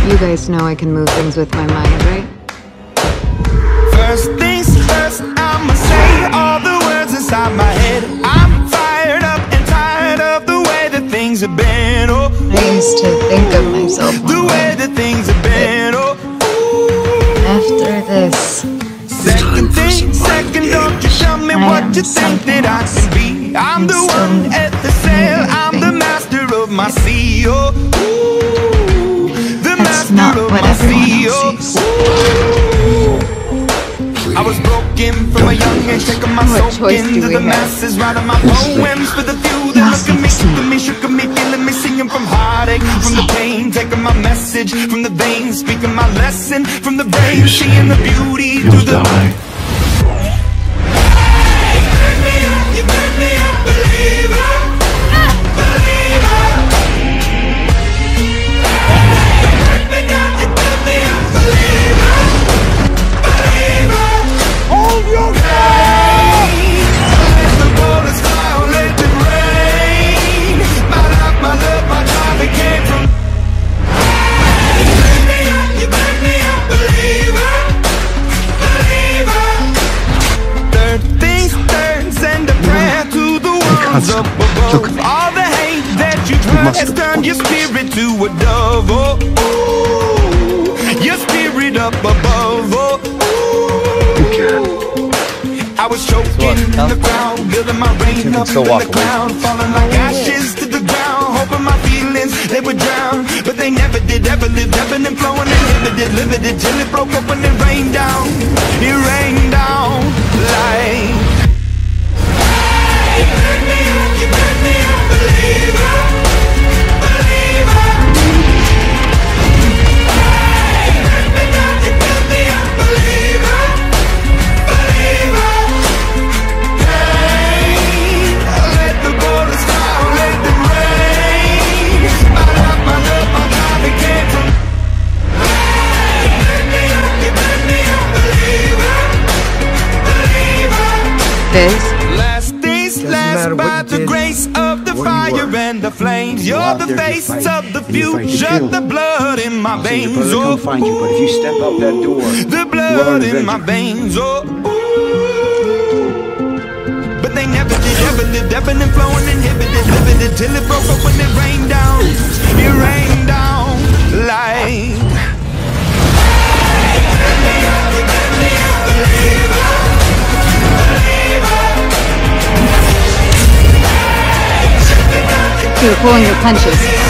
You guys know I can move things with my mind, right? First things first, I'ma say all the words inside my head. I'm fired up and tired of the way that things have been. Oh, I used to think of myself the way that things have been. Oh, after this, second thing, second, don't you tell me what you think that I can be. I'm the one at the sail, I'm the master of my sea. Oh, the master of my sea. Oh, I was broken from a young age, taking my soul into the masses, writing my poems for the few that look at me, shook at me, feeling me, singing from heartache, from the pain, taking my message from the veins, speaking my lesson from the brain, seeing the beauty through the light. You burn me up, believer, believer. You burn me down, you burn me up, believer, believer. Hold your fire. Let the bullets fly, let it rain. My life, my love, my time, it came from. You burn me up, believer, believer. Third things third, send a prayer to the ones up above. All the hate that you've heard has turned your spirit to a dove. Oh, ooh, your spirit up above. Oh, I was choking in the crowd, building my rain up in the cloud, falling like ashes to the ground, hoping my feelings, they would drown, but they never did, ever lived, ebbing and flowing, inhibited, limited, till it broke up and it rained down like. You burn me up, believer, believer. You burn me down, you burn me up, believer, believer. Let the bullets fly, let them rain. My life, my love, my time, it came from. You burn me up, believer, believer. this, Last days last by the grace of the fire and the flames. You're the face of the future, the blood in my veins. Oh, find you, but if you step out that door, the blood in my veins. Oh, but they never did, ever lived, ebbing and flowing, inhibited, limited, till it broke up when it rained down. It rained down like. you're pulling your punches.